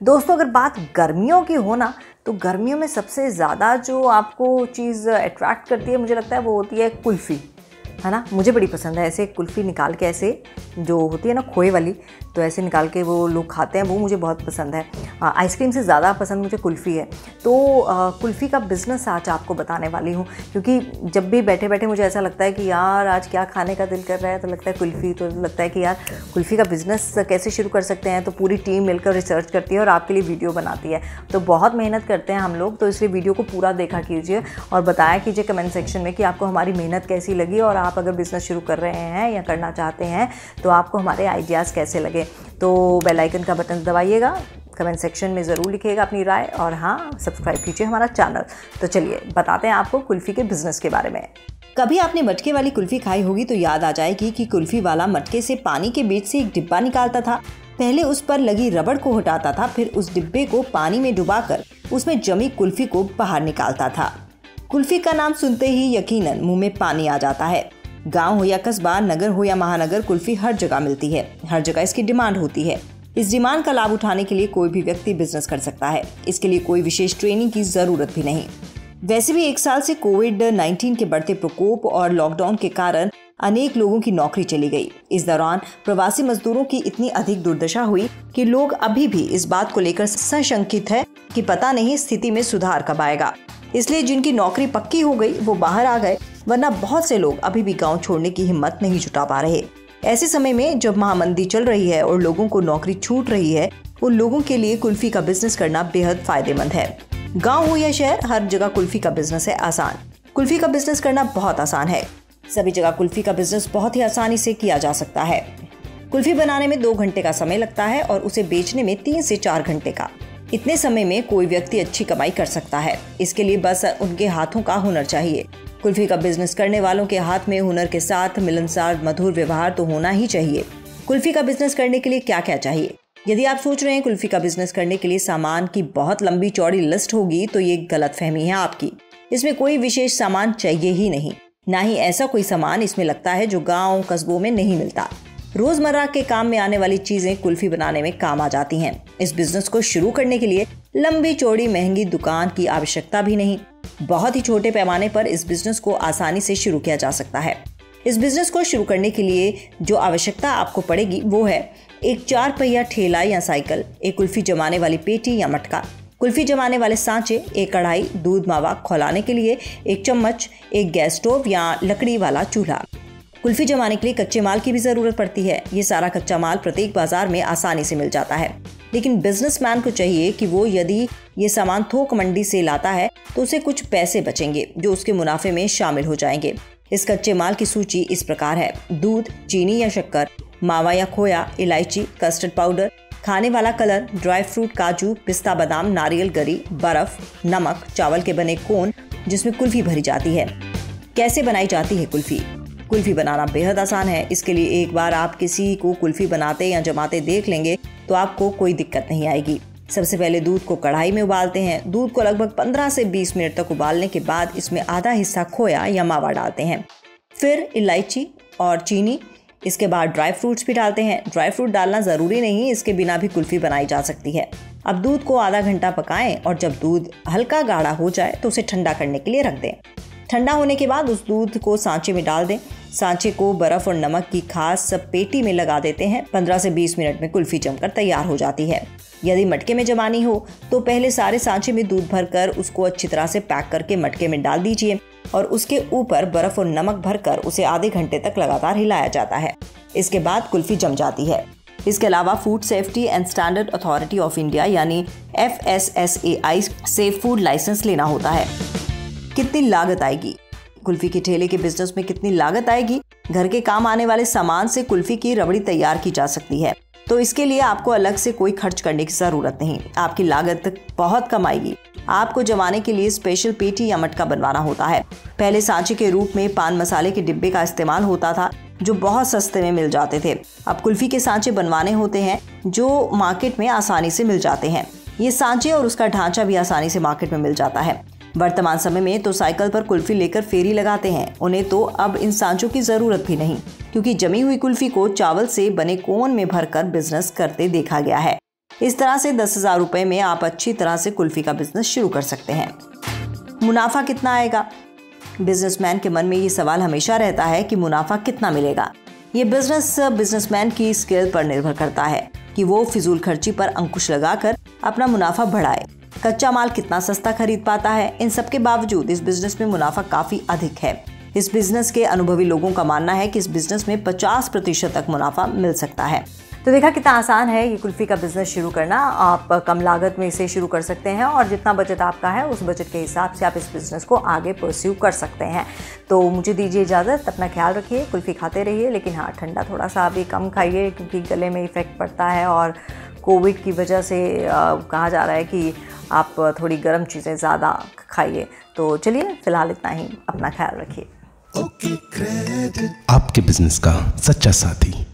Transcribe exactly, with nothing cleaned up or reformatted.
दोस्तों अगर बात गर्मियों की हो ना, तो गर्मियों में सबसे ज़्यादा जो आपको चीज़ अट्रैक्ट करती है मुझे लगता है वो होती है कुल्फ़ी, है ना। मुझे बड़ी पसंद है ऐसे कुल्फ़ी निकाल के, ऐसे जो होती है ना खोए वाली, तो ऐसे निकाल के वो लोग खाते हैं, वो मुझे बहुत पसंद है। आइसक्रीम से ज़्यादा पसंद मुझे कुल्फ़ी है। तो कुल्फ़ी का बिज़नेस आज आपको बताने वाली हूँ, क्योंकि जब भी बैठे बैठे मुझे ऐसा लगता है कि यार आज क्या खाने का दिल कर रहा है, तो लगता है कुल्फ़ी, तो लगता है कि यार कुल्फ़ी का बिज़नेस कैसे शुरू कर सकते हैं। तो पूरी टीम मिलकर रिसर्च करती है और आपके लिए वीडियो बनाती है। तो बहुत मेहनत करते हैं हम लोग, तो इसलिए वीडियो को पूरा देखा कीजिए और बताया कीजिए कमेंट सेक्शन में कि आपको हमारी मेहनत कैसी लगी, और आप अगर बिज़नेस शुरू कर रहे हैं या करना चाहते हैं तो आपको हमारे आइडियाज़ कैसे लगे। तो बेल आइकन का बटन दबाइएगा, कमेंट सेक्शन में ज़रूर लिखिएगा अपनी राय, और हाँ सब्सक्राइब कीजिए हमारा चैनल। तो चलिए बताते हैं आपको कुल्फ़ी के बिज़नेस के बारे में। कभी आपने मटके वाली कुल्फ़ी खाई होगी तो याद आ जाएगी कि कुल्फ़ी वाला मटके से पानी के बीच से एक डिब्बा निकालता था। पहले उस पर लगी रबड़ को हटाता था, फिर उस डिब्बे को पानी में डुबाकर उसमें जमी कुल्फ़ी को बाहर निकालता था। कुल्फ़ी का नाम सुनते ही यकीनन मुंह में पानी आ जाता है। गांव हो या कस्बा, नगर हो या महानगर, कुल्फ़ी हर जगह मिलती है। हर जगह इसकी डिमांड होती है। इस डिमांड का लाभ उठाने के लिए कोई भी व्यक्ति बिजनेस कर सकता है। इसके लिए कोई विशेष ट्रेनिंग की जरूरत भी नहीं। वैसे भी एक साल से कोविड नाइन्टीन के बढ़ते प्रकोप और लॉकडाउन के कारण अनेक लोगों की नौकरी चली गई। इस दौरान प्रवासी मजदूरों की इतनी अधिक दुर्दशा हुई कि लोग अभी भी इस बात को लेकर सशंकित है कि पता नहीं स्थिति में सुधार कब आएगा। इसलिए जिनकी नौकरी पक्की हो गई वो बाहर आ गए, वरना बहुत से लोग अभी भी गांव छोड़ने की हिम्मत नहीं जुटा पा रहे। ऐसे समय में जब महामंदी चल रही है और लोगों को नौकरी छूट रही है, उन लोगों के लिए कुल्फ़ी का बिजनेस करना बेहद फायदेमंद है। गांव हो या शहर, हर जगह कुल्फ़ी का बिजनेस है आसान। कुल्फ़ी का बिजनेस करना बहुत आसान है। सभी जगह कुल्फ़ी का बिजनेस बहुत ही आसानी से किया जा सकता है। कुल्फ़ी बनाने में दो घंटे का समय लगता है और उसे बेचने में तीन से चार घंटे का। इतने समय में कोई व्यक्ति अच्छी कमाई कर सकता है। इसके लिए बस उनके हाथों का हुनर चाहिए। कुल्फ़ी का बिजनेस करने वालों के हाथ में हुनर के साथ मिलनसार मधुर व्यवहार तो होना ही चाहिए। कुल्फ़ी का बिजनेस करने के लिए क्या क्या चाहिए? यदि आप सोच रहे हैं कुल्फ़ी का बिजनेस करने के लिए सामान की बहुत लंबी चौड़ी लिस्ट होगी, तो ये गलतफहमी है आपकी। इसमें कोई विशेष सामान चाहिए ही नहीं, ना ही ऐसा कोई सामान इसमें लगता है जो गाँव कस्बों में नहीं मिलता। रोजमर्रा के काम में आने वाली चीजें कुल्फ़ी बनाने में काम आ जाती हैं। इस बिजनेस को शुरू करने के लिए लंबी चौड़ी महंगी दुकान की आवश्यकता भी नहीं। बहुत ही छोटे पैमाने पर इस बिजनेस को आसानी से शुरू किया जा सकता है। इस बिजनेस को शुरू करने के लिए जो आवश्यकता आपको पड़ेगी वो है एक चार पहिया ठेला या साइकिल, एक कुल्फ़ी जमाने वाली पेटी या मटका, कुल्फ़ी जमाने वाले सांचे, एक कढ़ाई, दूध मावा खौलाने के लिए एक चम्मच, एक गैस स्टोव या लकड़ी वाला चूल्हा। कुल्फ़ी जमाने के लिए कच्चे माल की भी ज़रूरत पड़ती है। ये सारा कच्चा माल प्रत्येक बाजार में आसानी से मिल जाता है, लेकिन बिजनेसमैन को चाहिए कि वो यदि ये सामान थोक मंडी से लाता है तो उसे कुछ पैसे बचेंगे जो उसके मुनाफे में शामिल हो जाएंगे। इस कच्चे माल की सूची इस प्रकार है: दूध, चीनी या शक्कर, मावा या खोया, इलायची, कस्टर्ड पाउडर, खाने वाला कलर, ड्राई फ्रूट, काजू, पिस्ता, बादाम, नारियल गरी, बर्फ, नमक, चावल के बने कोन जिसमें कुल्फ़ी भरी जाती है। कैसे बनाई जाती है कुल्फ़ी? कुल्फ़ी बनाना बेहद आसान है। इसके लिए एक बार आप किसी को कुल्फ़ी बनाते या जमाते देख लेंगे तो आपको कोई दिक्कत नहीं आएगी। सबसे पहले दूध को कढ़ाई में उबालते हैं। दूध को लगभग पंद्रह से बीस मिनट तक उबालने के बाद इसमें आधा हिस्सा खोया या मावा डालते हैं, फिर इलायची और चीनी। इसके बाद ड्राई फ्रूट्स भी डालते हैं। ड्राई फ्रूट डालना ज़रूरी नहीं, इसके बिना भी कुल्फ़ी बनाई जा सकती है। अब दूध को आधा घंटा पकाएं और जब दूध हल्का गाढ़ा हो जाए तो उसे ठंडा करने के लिए रख दें। ठंडा होने के बाद उस दूध को सांचे में डाल दें। सांचे को बर्फ और नमक की खास पेटी में लगा देते हैं। पंद्रह से बीस मिनट में कुल्फ़ी जमकर तैयार हो जाती है। यदि मटके में जमानी हो तो पहले सारे सांचे में दूध भरकर उसको अच्छी तरह से पैक करके मटके में डाल दीजिए और उसके ऊपर बर्फ और नमक भरकर उसे आधे घंटे तक लगातार हिलाया जाता है। इसके बाद कुल्फ़ी जम जाती है। इसके अलावा food safety and standard authority of India यानी F S S A I से फूड लाइसेंस लेना होता है। कितनी लागत आएगी? कुल्फ़ी के ठेले के बिजनेस में कितनी लागत आएगी? घर के काम आने वाले सामान से कुल्फ़ी की रबड़ी तैयार की जा सकती है, तो इसके लिए आपको अलग से कोई खर्च करने की ज़रूरत नहीं। आपकी लागत बहुत कम आएगी। आपको जमाने के लिए स्पेशल पेटी या मटका बनवाना होता है। पहले सांचे के रूप में पान मसाले के डिब्बे का इस्तेमाल होता था जो बहुत सस्ते में मिल जाते थे। अब कुल्फ़ी के सांचे बनवाने होते हैं जो मार्केट में आसानी से मिल जाते हैं। ये सांचे और उसका ढांचा भी आसानी से मार्केट में मिल जाता है। वर्तमान समय में तो साइकिल पर कुल्फ़ी लेकर फेरी लगाते हैं। उन्हें तो अब इन सांचों की ज़रूरत भी नहीं, क्योंकि जमी हुई कुल्फ़ी को चावल से बने कोन में भरकर बिजनेस करते देखा गया है। इस तरह से दस हजार रुपए में आप अच्छी तरह से कुल्फी का बिजनेस शुरू कर सकते हैं। मुनाफा कितना आएगा? बिजनेसमैन के मन में ये सवाल हमेशा रहता है कि मुनाफा कितना मिलेगा। ये बिजनेस बिजनेसमैन की स्किल पर निर्भर करता है कि वो फिजूल खर्ची पर अंकुश लगाकर अपना मुनाफा बढ़ाए। कच्चा माल कितना सस्ता खरीद पाता है। इन सब के बावजूद इस बिजनेस में मुनाफा काफी अधिक है। इस बिजनेस के अनुभवी लोगों का मानना है कि इस बिजनेस में पचास प्रतिशत तक मुनाफा मिल सकता है। तो देखा कितना आसान है ये कुल्फ़ी का बिज़नेस शुरू करना। आप कम लागत में इसे शुरू कर सकते हैं और जितना बजट आपका है उस बजट के हिसाब से आप इस बिज़नेस को आगे परस्यू कर सकते हैं। तो मुझे दीजिए इजाज़त, अपना ख्याल रखिए, कुल्फ़ी खाते रहिए, लेकिन हाँ ठंडा थोड़ा सा अभी कम खाइए क्योंकि गले में इफ़ेक्ट पड़ता है और कोविड की वजह से आ, कहा जा रहा है कि आप थोड़ी गर्म चीज़ें ज़्यादा खाइए। तो चलिए फ़िलहाल इतना ही, अपना ख्याल रखिए। आपके बिजनेस का सच्चा साथी।